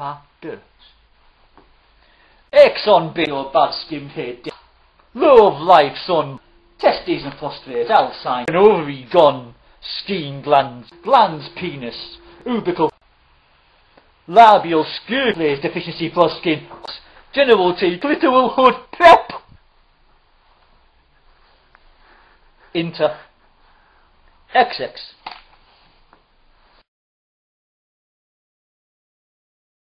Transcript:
part dirt. X on B or bad skimmed head, low of life son, testes and prostate, Alzheimer's, an ovary gone, skin glands, penis, ubical, labial skirt, deficiency proskin, genital T, clitoral hood, pep, enter, XX.